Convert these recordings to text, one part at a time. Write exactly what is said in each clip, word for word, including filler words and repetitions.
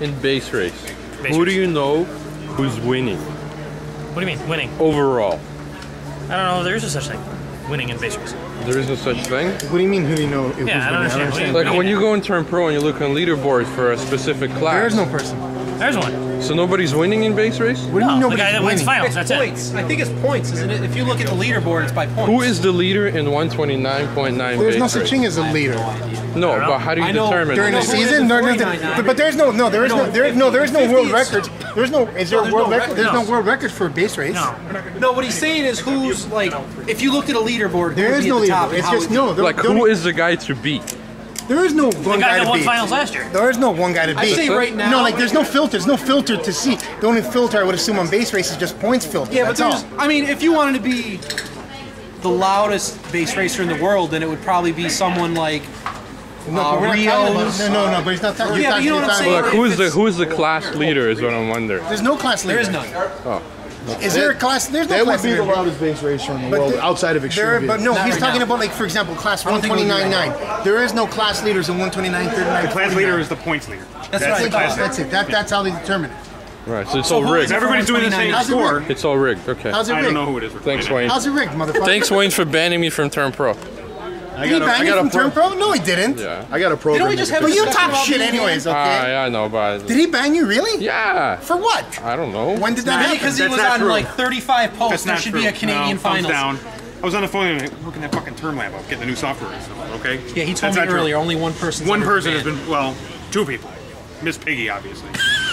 in base race, Base who race. do you know who's winning What do you mean, winning? overall? I don't know. There is a such thing. Winning in base race. There is no such thing. What do you mean, who do you know? Who's Yeah, I don't winning? understand. Like when you go and turn pro and you look on leaderboards for a specific class. There is no person. There's one. So nobody's winning in base race? What do you No, mean the nobody's guy that wins winning? finals. It's That's it. points. I think it's points, isn't it? If you look at the leaderboard, it's by points. Who is the leader in one twenty-nine point nine There's base no such race? thing as a leader. No, I don't but how do you I know determine? During I the know who season, is no, the no, forty-nine. but, but there's no, no, there is I no, know there, no, there is no fifty world is- records. There's no, is there a there's world no record? record. There's no No. world records for a base race. No. No, what he's saying is who's like. If you looked at a leaderboard, There who would is be no at the top leaderboard. and It's how just would- no. there- Like there- who is the guy to beat? There is no The one guy guy that to won beat. finals last year. There is no one guy to I beat. say right now. No, like there's no filter. There's no filter to see. The only filter I would assume on base race is just points filter. Yeah, but That's there's. all. I mean, if you wanted to be the loudest base racer in the world, then it would probably be someone like. No, Uh, but we're not talking Rio's- about, no, no, no, but he's not talking. Yeah, but you know what I'm saying? Like If who's the it's- who's the class leader is what I'm wondering. There's no class leader. There is none. Oh. Is there a class? There's no That class would be the leader. loudest base racer in the But world, the- outside of There, extreme. but no, Not he's right talking now. about like, for example, class don't one think it would be twenty-nine right nine. There is no class leaders in one twenty-nine, thirty-nine. The class leader is the points leader. That's That's, right. it. That's it. That, that's how they determine it. Right, so it's So all who is rigged. it? Everybody's doing the same How's it score. rigged? It's all rigged. Okay. How's it I rigged? don't know who it is. Thanks, Wayne. How's it rigged, motherfucker? Thanks, Wayne, for banning me from Turn Pro. I Did he got a, ban I you got from a pro, Turn Pro? No, he didn't. Yeah. I got a program. we just that have But can you fix talk About shit being anyways, Ah, okay? yeah, I know, but Did he ban you really? yeah, For what? I don't know. When did that Maybe happen? because he That's was not on true. like thirty-five posts. That's There not should true. be a Canadian no, thumbs finals. down. I was on the phone and working that fucking term lab out, getting the new software and stuff, okay? Yeah, he told That's me not true. earlier. Only one person. One person has been, well, two people. Miss Piggy, obviously.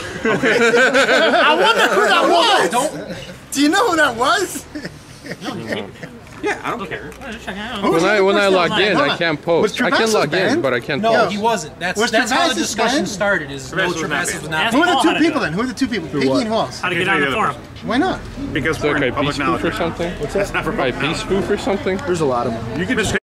I wonder who that was. Don't. Do you know who that was? Yeah, I don't care. When I when I log in, Hold I on. can't post. Was I can Travassos log in, banned? but I can't No, post. he wasn't. That's Was that's how the Travassos discussion banned? started. Is no Travassos was not Travassos banned. was not. Ask Who are the Paul two how to do people it. then? Who are the two people? Piggy what? and who else? How to Can't get on tell the you the forum. Why not? Because It's we're like in a public bee knowledge. spoof or something. That's not for By public bee knowledge. spoof or something. There's a lot of them. You can just